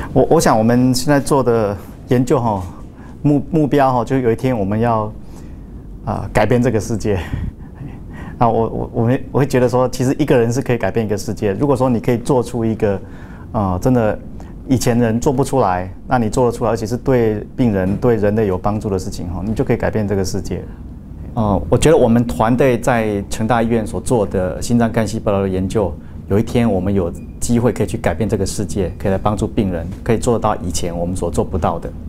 我想我们现在做的研究哈，目标哈，就有一天我们要改变这个世界。那我会觉得说，其实一个人是可以改变一个世界。如果说你可以做出一个真的以前人做不出来，那你做得出来，而且是对病人、对人类有帮助的事情哈，你就可以改变这个世界。我觉得我们团队在成大医院所做的心脏干细胞的研究，有一天我们有机会可以去改变这个世界，可以来帮助病人，可以做到以前我们所做不到的。